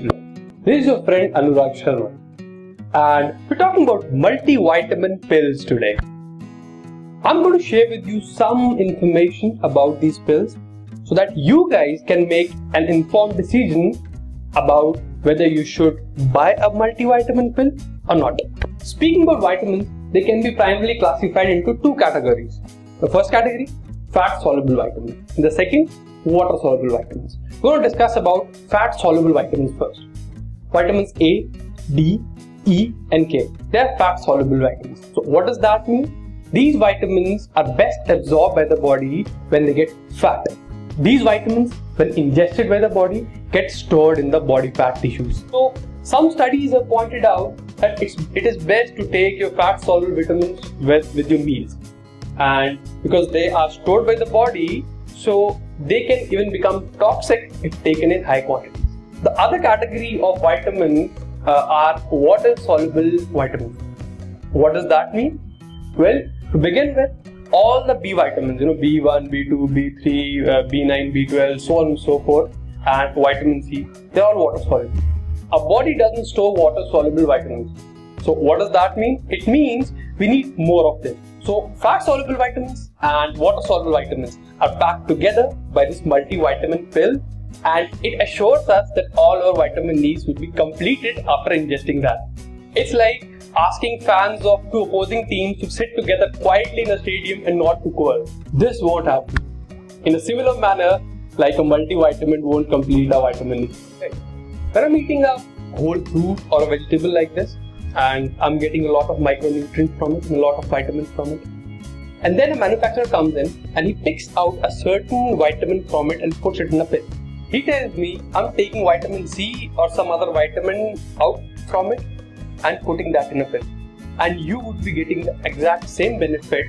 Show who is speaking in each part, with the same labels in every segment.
Speaker 1: weight loss. This is your friend Anurag Sharma, and we're talking about multivitamin pills today. I'm going to share with you some information about these pills so that you guys can make an informed decision about whether you should buy a multivitamin pill or not. Speaking about vitamins, they can be primarily classified into two categories. The first category, fat-soluble vitamins. And the second, water-soluble vitamins. We're going to discuss about fat-soluble vitamins first. Vitamins A, D, E and K. They are fat-soluble vitamins. So what does that mean? These vitamins are best absorbed by the body when they get fat. These vitamins, when ingested by the body, get stored in the body fat tissues. So some studies have pointed out that it is best to take your fat-soluble vitamins with your meals. And because they are stored by the body, so they can even become toxic if taken in high quantities. The other category of vitamins are water-soluble vitamins. What does that mean? Well, to begin with, all the B vitamins, B1, B2, B3, B9, B12, so on and so forth, and vitamin C, they're all water-soluble. Our body doesn't store water-soluble vitamins. So what does that mean? It means we need more of them. So fat-soluble vitamins and water-soluble vitamins are packed together by this multivitamin pill, and it assures us that all our vitamin needs will be completed after ingesting that. It's like asking fans of two opposing teams to sit together quietly in a stadium and not to quarrel. This won't happen. In a similar manner, like a multivitamin won't complete our vitamin needs. When I'm eating a whole fruit or a vegetable like this, and I'm getting a lot of micronutrients from it and a lot of vitamins from it, and then a manufacturer comes in and he picks out a certain vitamin from it and puts it in a pill. He tells me I'm taking vitamin C or some other vitamin out from it and putting that in a pill, and you would be getting the exact same benefit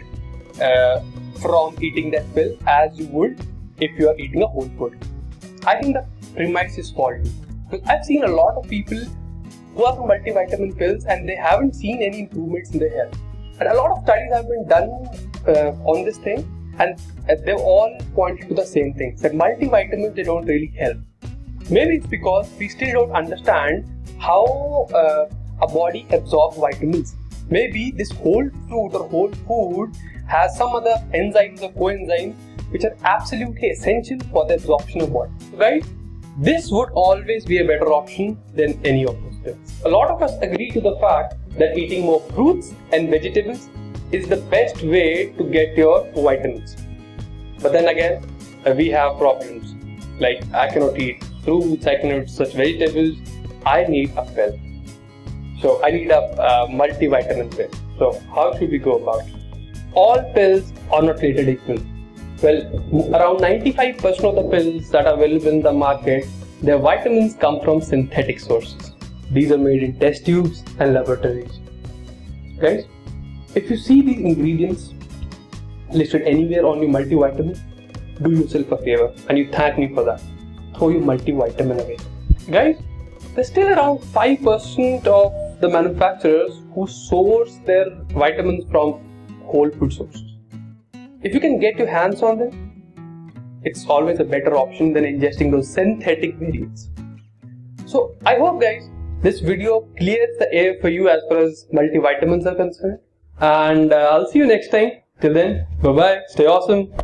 Speaker 1: from eating that pill as you would if you are eating a whole food. I think the premise is faulty, because I've seen a lot of people who are on multivitamin pills and they haven't seen any improvements in their health. And a lot of studies have been done on this thing, and they've all pointed to the same thing, that multivitamins, they don't really help. Maybe it's because we still don't understand how a body absorbs vitamins. Maybe this whole fruit or whole food has some other enzymes or coenzymes which are absolutely essential for the absorption of water. So guys, this would always be a better option than any of those pills. A lot of us agree to the fact that eating more fruits and vegetables is the best way to get your vitamins. But then again, we have problems. Like, I cannot eat fruits, I cannot eat such vegetables. I need a pill. So I need a multivitamin pill. So how should we go about it? All pills are not created equal. Well, around 95% of the pills that are available in the market, their vitamins come from synthetic sources. These are made in test tubes and laboratories. Guys, if you see these ingredients listed anywhere on your multivitamin, do yourself a favor and you thank me for that. Throw your multivitamin away. Guys, there's still around 5% of the manufacturers who source their vitamins from whole food sources. If you can get your hands on them, it's always a better option than ingesting those synthetic variants. So I hope guys, this video clears the air for you as far as multivitamins are concerned. And I'll see you next time. Till then, bye bye, stay awesome.